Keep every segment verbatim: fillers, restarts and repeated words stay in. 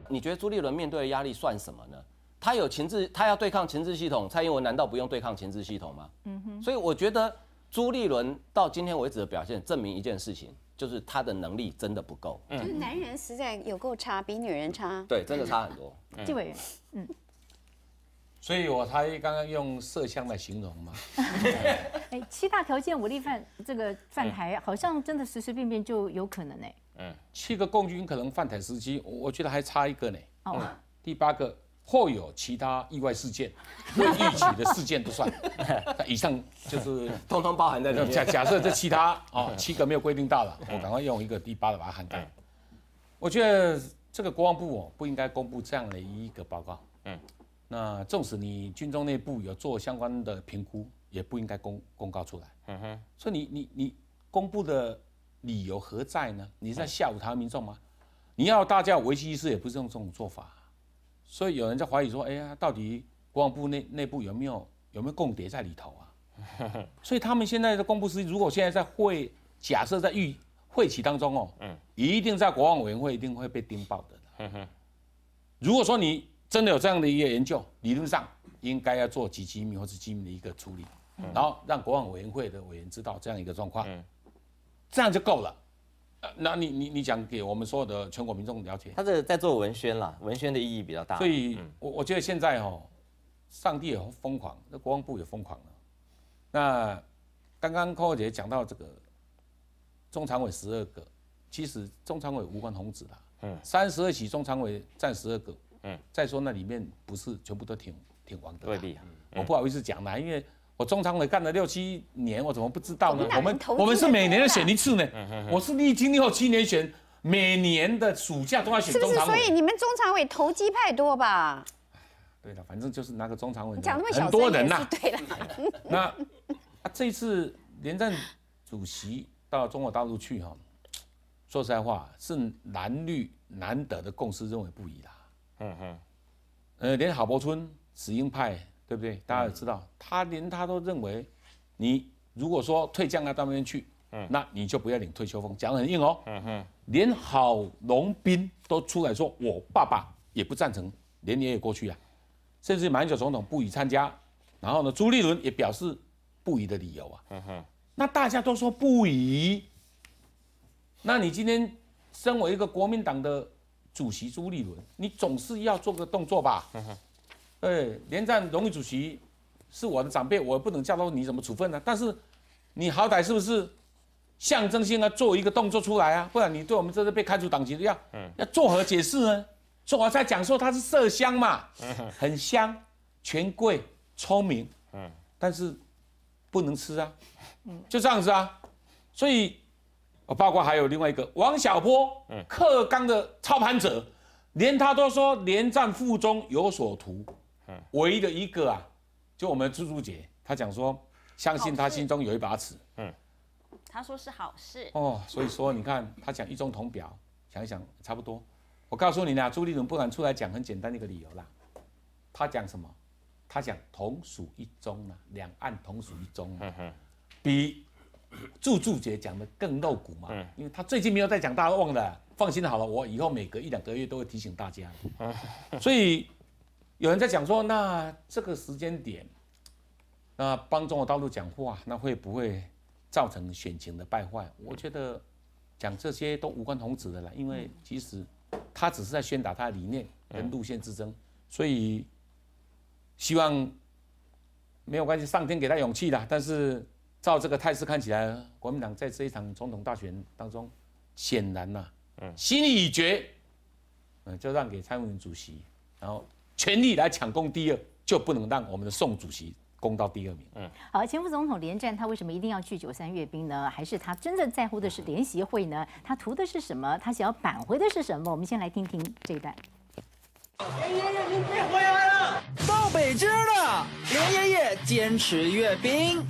你觉得朱立伦面对的压力算什么呢？他有情治，他要对抗情治系统，蔡英文难道不用对抗情治系统吗？嗯哼。所以我觉得朱立伦到今天为止的表现，证明一件事情，就是他的能力真的不够。 嗯，就是男人实在有够差，比女人差。 对，真的差很多。 纪委员，嗯。 所以我才刚刚用麝香来形容嘛。 哎，七大条件武力犯这个犯台，好像真的随随便便就有可能哎。 嗯，七个共军可能犯台时机，我觉得还差一个呢。 哦， 第八个或有其他意外事件，未预期的事件都算。以上就是通通包含在里面。 假假设这其他哦七个没有规定到了，我赶快用一个第八的把它涵盖。我觉得这个国防部哦不应该公布这样的一个报告。嗯。那纵使你军中内部有做相关的评估，也不应该公公告出来。嗯哼，所以你你你公布的理由何在呢？你是在吓唬台湾民众吗？你要大家有危机意识，也不是用这种做法。所以有人在怀疑说，哎呀，到底国防部内内部有没有有没有共谍在里头啊？所以他们现在的公布是，如果现在在会假设在预会期当中哦，嗯，一定在国防委员会一定会被盯爆的。嗯哼，如果说你真的有这样的一个研究，理论上应该要做极机密或是机密的一个处理，嗯、然后让国防委员会的委员知道这样一个状况，嗯、这样就够了。呃、那你你你讲给我们所有的全国民众了解， 他这个在做文宣啦，文宣的意义比较大。 所以，嗯、我我觉得现在哦，上帝也疯狂，那国防部也疯狂了。那刚刚寇姐讲到这个中常委十二个，其实中常委无关宏旨啦，嗯，三十二席中常委占十二个。嗯，再说那里面不是全部都挺挺王的， 未必。 我不好意思讲啦，因为我中常委干了六七年，我怎么不知道呢？我们我们是每年选一次呢，我是历经六七年选，每年的暑假都要选中常委。 是不是？所以你们中常委投机派多吧？ 对了，反正就是那个中常委， 讲那么小很多人呐。 对了。 那啊，这一次连战主席到中国大陆去哈，说实在话是蓝绿难得的共识认为不宜啦。嗯哼，呃，连郝柏村死鹰派，对不对？大家也知道，他连他都认为，你如果说退将到那边去，嗯，那你就不要领退休俸，讲得很硬哦。嗯哼，连郝龙斌都出来说，我爸爸也不赞成连爷爷过去啊，甚至马英九总统不宜参加，然后呢，朱立伦也表示不宜的理由啊。嗯哼，那大家都说不宜，那你今天身为一个国民党的主席朱立伦，你总是要做个动作吧？对，连战荣誉主席是我的长辈，我不能教导你怎么处分呢、啊。但是你好歹是不是象征性的做一个动作出来啊？不然你对我们这次被开除党籍的要、嗯、要作何解释呢？所以我才讲说他是麝香嘛，很香、权贵、聪明，但是不能吃啊，就这样子啊。所以。包括还有另外一个王小波，克刚的操盘者，连他都说连战腹中有所图，唯一的一个啊，就我们朱朱姐，她讲说，相信他心中有一把尺，嗯， 他说是好事哦，所以说你看他讲一中同表，想一想差不多。我告诉你啦，朱立伦不敢出来讲很简单的一个理由啦，他讲什么？他讲同属一中啊，两岸同属一中啊，比。祝祝姐讲的更露骨嘛，嗯、因为他最近没有在讲，大家忘了。放心好了，我以后每隔一两个月都会提醒大家。嗯、所以有人在讲说，那这个时间点，那帮中国大陆讲话，那会不会造成选情的败坏？我觉得讲这些都无关宏旨的啦，因为其实他只是在宣达他的理念跟路线之争，所以希望没有关系，上天给他勇气啦，但是。照这个态势看起来，国民党在这一场总统大选当中，显然呐、啊，嗯，心意已决，嗯，就让给蔡英文主席，然后全力来抢攻第二，就不能让我们的宋主席攻到第二名。嗯， 好，前副总统连战他为什么一定要去九三阅兵呢？还是他真正在乎的是联席会呢？他图的是什么？他想要扳回的是什么？我们先来听听这一段。 连爷爷，您别回来了！到北京了，连爷爷坚持阅兵。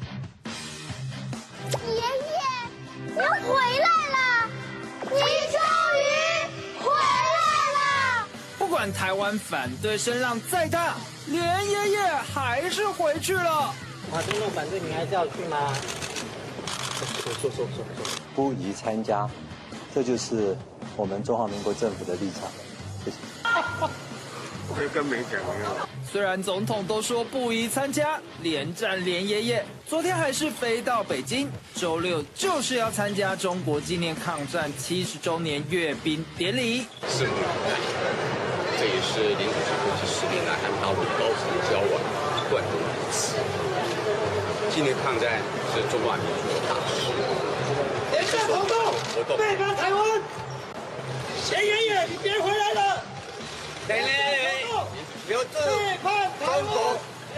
爷爷，您回来了！您终于回来了！ 不管台湾反对声浪再大，连爷爷还是回去了。 马总统反对，你还是要去吗？说说说说说， 不宜参加，这就是我们中华民国政府的立场。 就跟没讲一样。 虽然总统都说不宜参加连战连爷爷，昨天还是飞到北京，周六就是要参加中国纪念抗战七十周年阅兵典礼。 拭目以待，这也是连主席过去十年来和大陆高层交往贯通一次。纪念抗战是中华民族的大事。连战活动，活动背叛台湾。连爷爷，你别回来了。连爷爷。留住中国，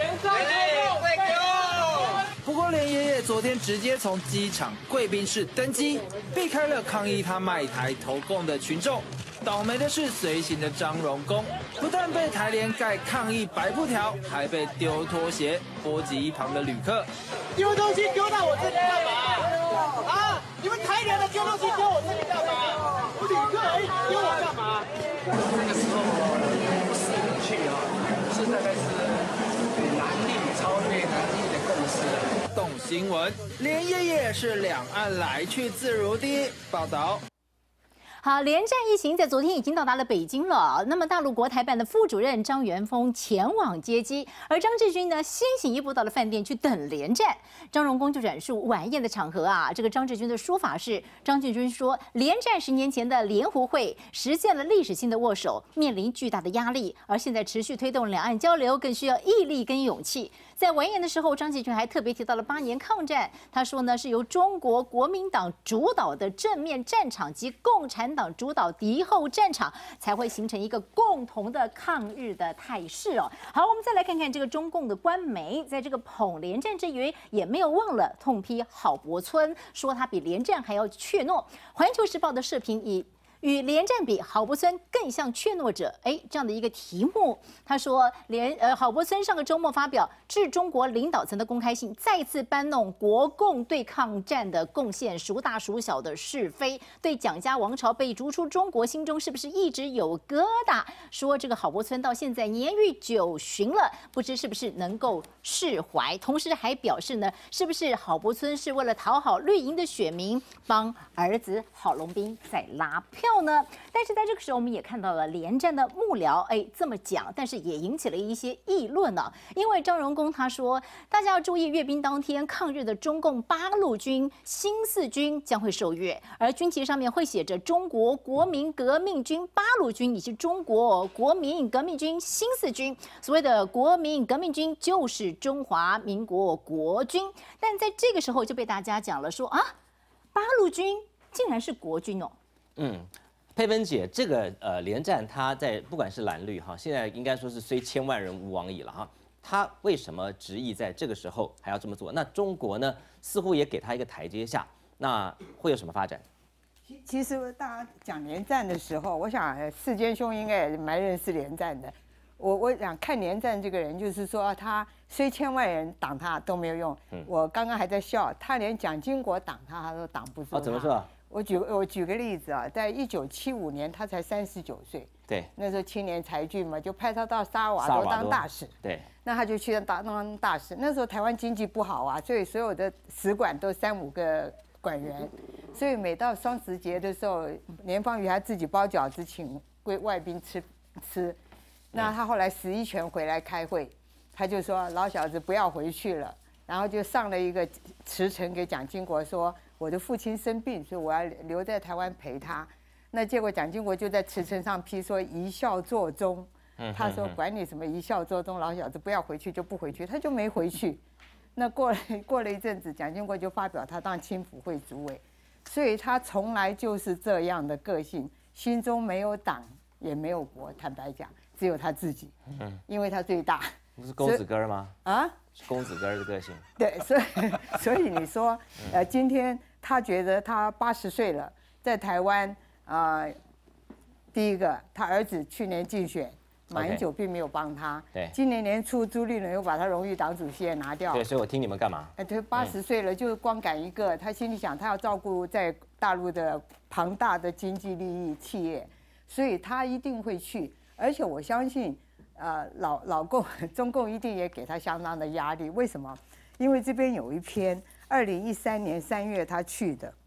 不过，连爷爷昨天直接从机场贵宾室登机，避开了抗议他卖台投共的群众。倒霉的是，随行的张荣恭不但被台联盖抗议白布条，还被丢拖鞋，波及一旁的旅客。 丢东西丢到我这里干嘛？啊！你们台联的丢东西丢我这里干嘛？我旅客而已，丢我干嘛？那个时候不是我去啊，是大概是南力超越南力的共识。 动新闻，连爷爷是两岸来去自如的报道。 好，连战一行在昨天已经到达了北京了。那么，大陆国台办的副主任张元峰前往接机，而张志军呢，先行一步到了饭店去等连战。张荣恭就转述晚宴的场合啊，这个张志军的说法是，张志军说，连战十年前的联湖会实现了历史性的握手，面临巨大的压力，而现在持续推动两岸交流，更需要毅力跟勇气。在晚宴的时候，张志军还特别提到了八年抗战，他说呢，是由中国国民党主导的正面战场及共产党主导敌后战场，才会形成一个共同的抗日的态势哦。好，我们再来看看这个中共的官媒，在这个捧连战之余，也没有忘了痛批郝柏村，说他比连战还要怯懦。环球时报的社评以与连战比，郝柏村更像怯懦者。哎，这样的一个题目，他说连呃郝柏村上个周末发表致中国领导层的公开信，再次搬弄国共对抗战的贡献孰大孰小的是非，对蒋家王朝被逐出中国心中是不是一直有疙瘩？说这个郝柏村到现在年逾九旬了，不知是不是能够释怀？同时还表示呢，是不是郝柏村是为了讨好绿营的选民，帮儿子郝龙斌在拉票呢？但是在这个时候，我们也看到了连战的幕僚，哎，这么讲，但是也引起了一些议论呢、啊。因为张荣恭他说，大家要注意，阅兵当天抗日的中共八路军新四军将会受阅，而军旗上面会写着中国国民革命军八路军以及中国国民革命军新四军。所谓的国民革命军就是中华民国国军，但在这个时候就被大家讲了说啊，八路军竟然是国军哦。 嗯。佩芬姐，这个呃连战他在不管是蓝绿哈，现在应该说是虽千万人吾往矣了哈。他为什么执意在这个时候还要这么做？那中国呢，似乎也给他一个台阶下，那会有什么发展？ 其实大家讲连战的时候，我想世坚兄应该也蛮认识连战的。我我想看连战这个人，就是说他虽千万人挡他都没有用。嗯、我刚刚还在笑，他连蒋经国挡他，他都挡不住他。 哦，怎么说？ 我举我举个例子啊，在一九七五年，他才三十九岁， 对， 那时候青年才俊嘛，就派他到萨尔瓦多当大使， 对， 那他就去当当大使。那时候台湾经济不好啊，所以所有的使馆都三五个馆员，所以每到双十节的时候，连方瑜还自己包饺子请归外宾吃吃。那他后来十一全回来开会，他就说老小子不要回去了，然后就上了一个辞呈给蒋经国说。我的父亲生病，所以我要留在台湾陪他。那结果蒋经国就在辞呈上批说一孝作忠。他说管你什么一孝作忠，老小子不要回去就不回去，他就没回去。那过了过了一阵子，蒋经国就发表他当青辅会主委，所以他从来就是这样的个性，心中没有党也没有国，坦白讲，只有他自己，因为他最大。 不是公子哥吗？ 啊， 是公子哥的个性。 对，所以所以你说，呃，今天他觉得他八十岁了，在台湾啊、呃，第一个，他儿子去年竞选，马英九并没有帮他。 对。 今年年初，朱立伦又把他荣誉党主席也拿掉。 对，所以我听你们干嘛？ 哎，对，八十岁了，就光赶一个，他心里想，他要照顾在大陆的庞大的经济利益企业，所以他一定会去，而且我相信。呃，老老共中共一定也给他相当的压力，为什么？因为这边有一篇二零一三年三月他去的，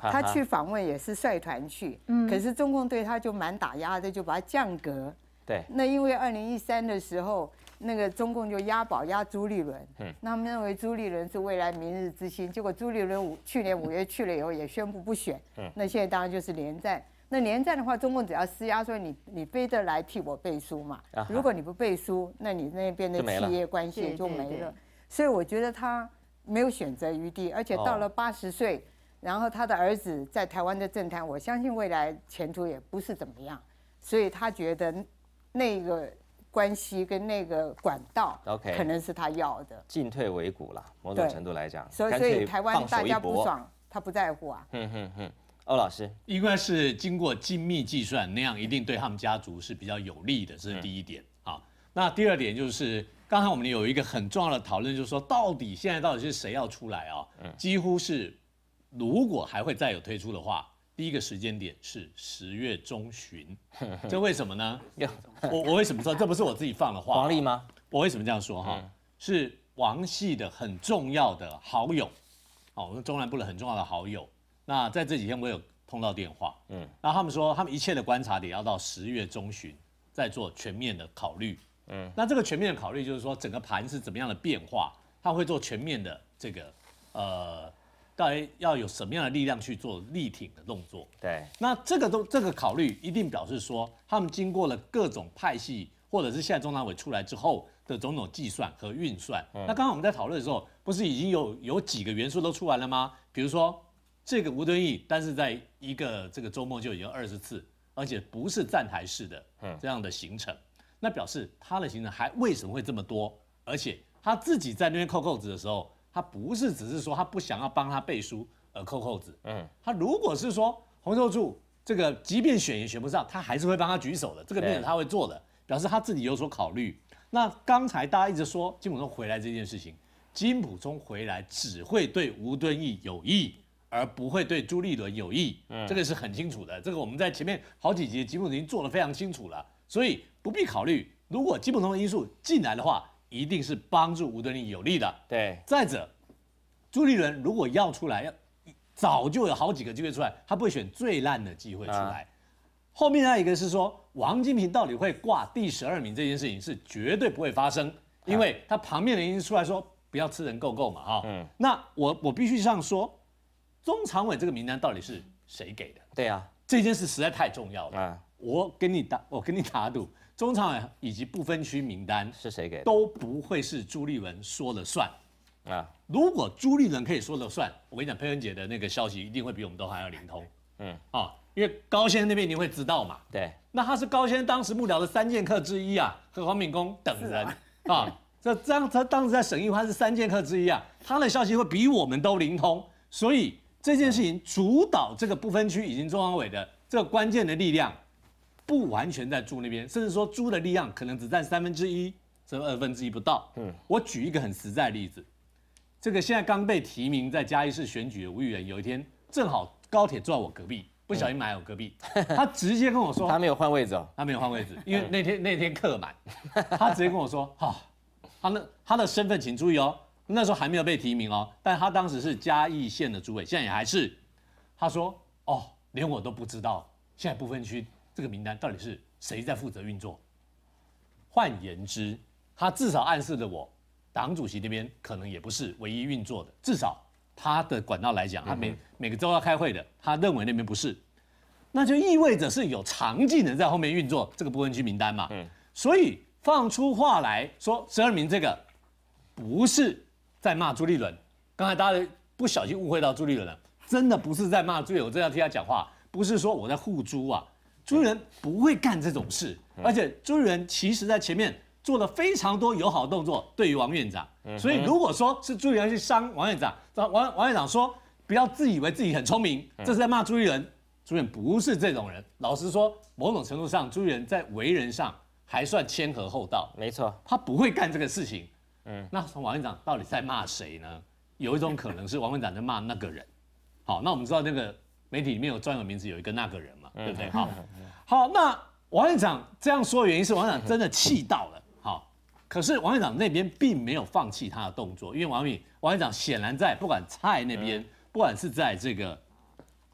他去访问也是率团去，嗯，可是中共对他就蛮打压的，就把他降格。 对， 那因为二零一三的时候，那个中共就押宝押朱立伦，嗯，那他们认为朱立伦是未来明日之星，结果朱立伦五去年五月去了以后也宣布不选，嗯，那现在当然就是连战。那连战的话，中共只要施压说你你非得来替我背书嘛，啊、如果你不背书，那你那边的企业关系就没了。所以我觉得他没有选择余地，而且到了八十岁。哦，然后他的儿子在台湾的政坛，我相信未来前途也不是怎么样，所以他觉得那个关系跟那个管道，OK， 可能是他要的， 进退维谷啦，某种程度来讲， 所以所以台湾大家不爽，他不在乎啊。 嗯哼哼，欧老师， 应该是经过精密计算，那样一定对他们家族是比较有利的，这是第一点啊。嗯，那第二点就是，刚才我们有一个很重要的讨论，就是说到底现在到底是谁要出来啊？嗯，几乎是。如果还会再有推出的话，第一个时间点是十月中旬，这为什么呢？我我为什么说这不是我自己放的话？ 黄历吗？ 我为什么这样说哈？嗯，是王系的很重要的好友，哦，我们中南部的很重要的好友。那在这几天我有通到电话，嗯，然后他们说他们一切的观察点要到十月中旬再做全面的考虑，嗯，那这个全面的考虑就是说整个盘是怎么样的变化，他会做全面的这个呃。到底要有什么样的力量去做力挺的动作？ 对， 那这个都这个考虑一定表示说，他们经过了各种派系，或者是现在中常委出来之后的种种计算和运算。嗯，那刚刚我们在讨论的时候，不是已经有有几个元素都出来了吗？比如说这个吴敦义，但是在一个这个周末就已经二十次，而且不是站台式的这样的行程，那表示他的行程还为什么会这么多？而且他自己在那边扣扣子的时候。他不是只是说他不想要帮他背书而扣扣子，嗯，他如果是说洪秀柱这个即便选也选不上，他还是会帮他举手的，这个变成他会做的，表示他自己有所考虑。那刚才大家一直说金溥聪回来这件事情，金溥聪回来只会对吴敦义有益，而不会对朱立伦有益，嗯，这个是很清楚的。这个我们在前面好几集节目已经做得非常清楚了，所以不必考虑。如果金溥聪的因素进来的话，一定是帮助吴敦义有利的。 对， 再者，朱立伦如果要出来，要早就有好几个机会出来，他不会选最烂的机会出来。啊、后面还有一个是说，王金平到底会挂第十二名这件事情是绝对不会发生，因为他旁边的人出来说不要吃人够够嘛，哈。嗯。那我我必须这样说，中常委这个名单到底是谁给的？ 对啊， 这件事实在太重要了。啊、我跟你打，我跟你打赌。中常委以及不分区名单是谁给的？ 都不会是朱立伦说了算啊！如果朱立伦可以说了算，我跟你讲，佩恩姐的那个消息一定会比我们都还要灵通。嗯啊，因为高先生那边一定会知道嘛。 对， 那他是高先生当时幕僚的三剑客之一啊，和黄敏公等人啊。这这样他当时在审议，他是三剑客之一啊，他的消息会比我们都灵通。所以这件事情主导这个不分区以及中常委的这个关键的力量。不完全在朱那边，甚至说朱的力量可能只占三分之一，甚至二分之一不到。嗯，我举一个很实在的例子，这个现在刚被提名在嘉义市选举的吴议员，有一天正好高铁坐在我隔壁，不小心买我隔壁，他直接跟我说， 他没有换位置哦， 他没有换位置，因为那天那天客满，他直接跟我说，哈、哦，他那他的身份请注意哦，那时候还没有被提名哦，但他当时是嘉义县的主委，现在也还是，他说，哦，连我都不知道，现在不分区。这个名单到底是谁在负责运作？换言之，他至少暗示了我，党主席那边可能也不是唯一运作的，至少他的管道来讲，他每每个周要开会的，他认为那边不是，那就意味着是有常进人在后面运作这个不分区名单嘛。嗯，所以放出话来说十二名这个不是在骂朱立伦，刚才大家不小心误会到朱立伦了，真的不是在骂朱立伦，我真的要替他讲话，不是说我在护朱啊。朱立伦不会干这种事，而且朱立伦其实在前面做了非常多友好动作，对于王院长。所以如果说是朱立伦去伤王院长，王王院长说不要自以为自己很聪明，这是在骂朱立伦。朱立伦不是这种人，老实说，某种程度上，朱立伦在为人上还算谦和厚道。 没错， 他不会干这个事情。嗯，那王院长到底在骂谁呢？有一种可能是王院长在骂那个人。好，那我们知道那个媒体里面有专有名词，有一个那个人嘛。对不对？好，好，那王院长这样说的原因是王院长真的气到了。好，可是王院长那边并没有放弃他的动作，因为王院王院长显然在不管蔡那边，不管是在这个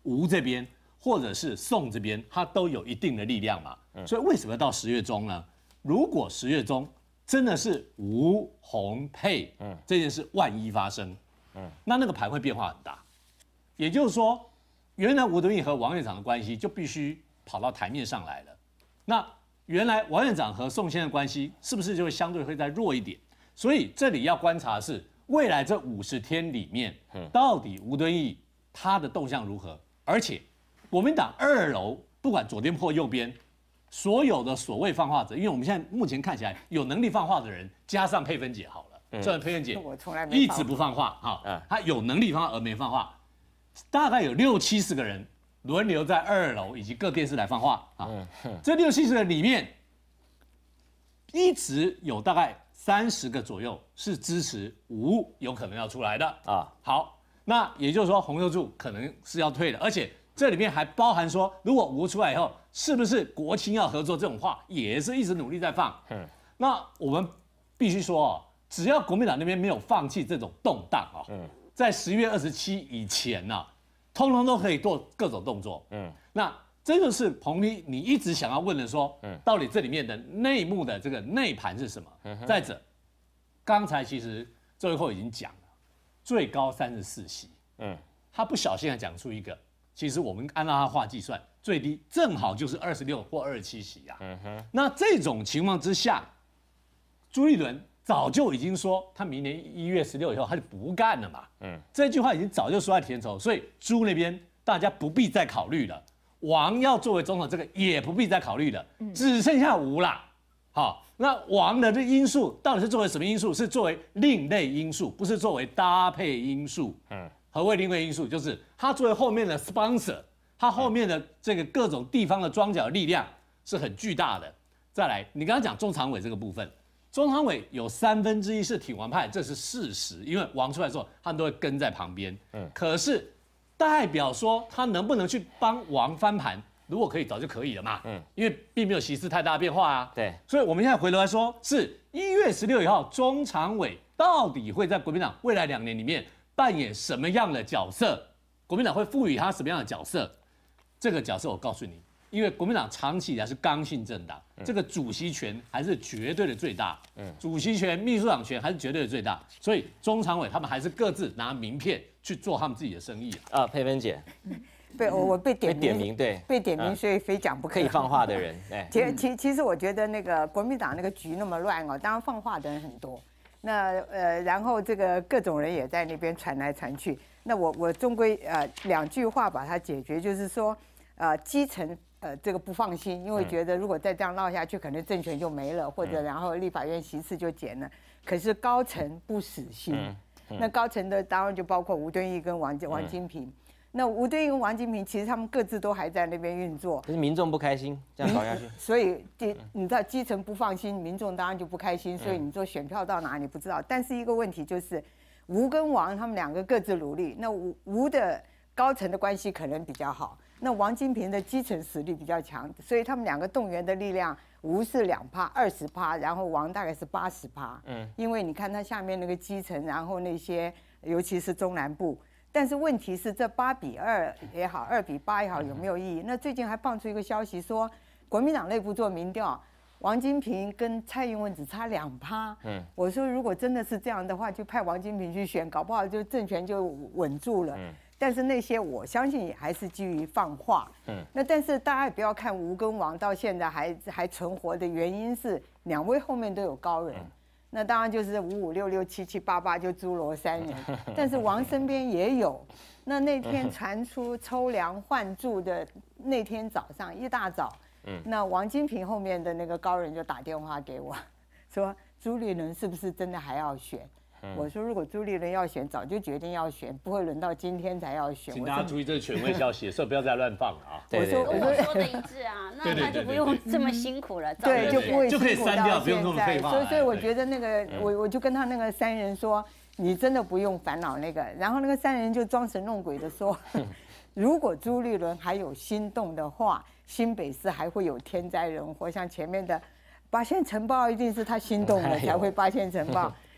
吴这边或者是宋这边，它都有一定的力量嘛。所以为什么到十月中呢？如果十月中真的是吴洪配，嗯，这件事万一发生，嗯，那那个盘会变化很大。也就是说，原来吴敦义和王院长的关系就必须跑到台面上来了。那原来王院长和宋先生的关系是不是就会相对会再弱一点？所以这里要观察的是未来这五十天里面，到底吴敦义他的动向如何？而且国民党二楼不管左边或右边，所有的所谓放话者，因为我们现在目前看起来有能力放话的人，加上佩芬姐好了，虽然佩芬姐一直不放话，哈，她有能力放话而没放话，大概有六七十个人轮流在二楼以及各电视台放话啊。这六七十个里面，一直有大概三十个左右是支持吴有可能要出来的啊。好，那也就是说洪秀柱可能是要退的，而且这里面还包含说，如果吴出来以后，是不是国青要合作这种话，也是一直努力在放。嗯，那我们必须说哦，只要国民党那边没有放弃这种动荡哦，嗯，在十月二十七以前呢、啊，通通都可以做各种动作。嗯，那这就是彭丽你一直想要问的说，嗯，到底这里面的内幕的这个内盘是什么？嗯、再者，刚才其实周玉蔻已经讲了，最高三十四席。嗯，他不小心还讲出一个。其实我们按照他话计算，最低正好就是二十六或二十七席啊。嗯哼。那这种情况之下，朱立伦早就已经说，他明年一月十六以后他就不干了嘛。嗯。这句话已经早就说在前头，所以朱那边大家不必再考虑了。王要作为总统，这个也不必再考虑了，只剩下吴啦。好，那王的这因素到底是作为什么因素？是作为另类因素，不是作为搭配因素。嗯。何谓另外因素？就是他作为后面的 sponsor， 他后面的这个各种地方的庄脚力量是很巨大的。再来，你刚刚讲中常委这个部分，中常委有三分之一是挺王派，这是事实，因为王出来之后，他们都会跟在旁边。嗯，可是代表说他能不能去帮王翻盘？如果可以，早就可以了嘛。嗯，因为并没有席次太大的变化啊。对，所以我们现在回头来说，是一月十六以后，中常委到底会在国民党未来两年里面扮演什么样的角色？国民党会赋予他什么样的角色？这个角色我告诉你，因为国民党长期以来是刚性政党，嗯、这个主席权还是绝对的最大，嗯，主席权、秘书长权还是绝对的最大，所以中常委他们还是各自拿名片去做他们自己的生意啊。 啊，佩芬姐， 被我我被点名， 被点名对， 被点名，所以非讲不可。 可以放话的人，哎， 其其其实我觉得那个国民党那个局那么乱哦，当然放话的人很多。那呃，然后这个各种人也在那边传来传去。那我我终归呃两句话把它解决，就是说，呃，基层呃这个不放心，因为觉得如果再这样闹下去，可能政权就没了，或者然后立法院席次就减了。可是高层不死心，那高层的当然就包括吴敦义跟王王金平。那吴敦义跟王金平其实他们各自都还在那边运作， 可是民众不开心，这样搞下去， 所以你知道基层不放心，民众当然就不开心，所以你说选票到哪里不知道。但是一个问题就是，吴跟王他们两个各自努力，那吴吴的高层的关系可能比较好，那王金平的基层实力比较强，所以他们两个动员的力量，吴是两趴二十趴，然后王大概是八十趴，嗯，因为你看他下面那个基层，然后那些尤其是中南部。但是问题是，这八比二也好，二比八也好，有没有意义？那最近还放出一个消息说，国民党内部做民调，王金平跟蔡英文只差两趴。嗯，我说如果真的是这样的话，就派王金平去选，搞不好就政权就稳住了。嗯，但是那些我相信也还是基于放话。嗯，那但是大家也不要看吴跟王到现在还还存活的原因是两位后面都有高人。嗯，那当然就是五五六六七七八八就诸罗三人，但是王身边也有。那那天传出抽梁换柱的那天早上一大早，那王金平后面的那个高人就打电话给我，说朱立伦是不是真的还要选？我说如果朱立伦要选，早就决定要选，不会轮到今天才要选。 请大家注意，这是权威消息，所以不要再乱放了啊！ 我说我说的一致啊，那他就不用这么辛苦了， 对，就不会就可以删掉，不用这么废话。 所以所以我觉得那个我我就跟他那个三人说，你真的不用烦恼那个。然后那个三人就装神弄鬼的说，如果朱立伦还有心动的话，新北市还会有天灾人祸，像前面的八仙城堡一定是他心动了才会八仙城堡。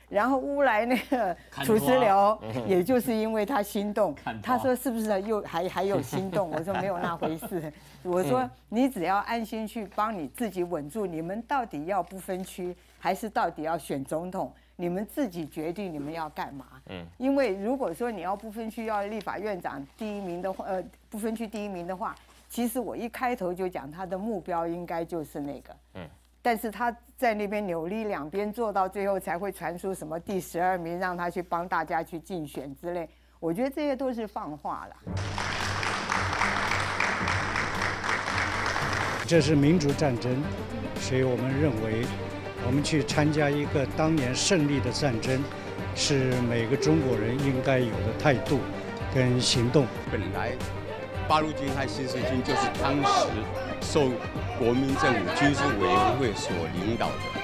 然后乌来那个土石流，也就是因为他心动，他说是不是又还还有心动？我说没有那回事，我说你只要安心去帮你自己稳住，你们到底要不分区，还是到底要选总统？你们自己决定你们要干嘛。嗯，因为如果说你要不分区要立法院长第一名的话，呃，不分区第一名的话，其实我一开头就讲他的目标应该就是那个。嗯，但是他在那边扭力两边做到最后才会传出什么第十二名让他去帮大家去竞选之类，我觉得这些都是放话了。 这是民主战争，所以我们认为。我们去参加一个当年胜利的战争，是每个中国人应该有的态度跟行动。 本来八路军和新四军就是当时受国民政府军事委员会所领导的。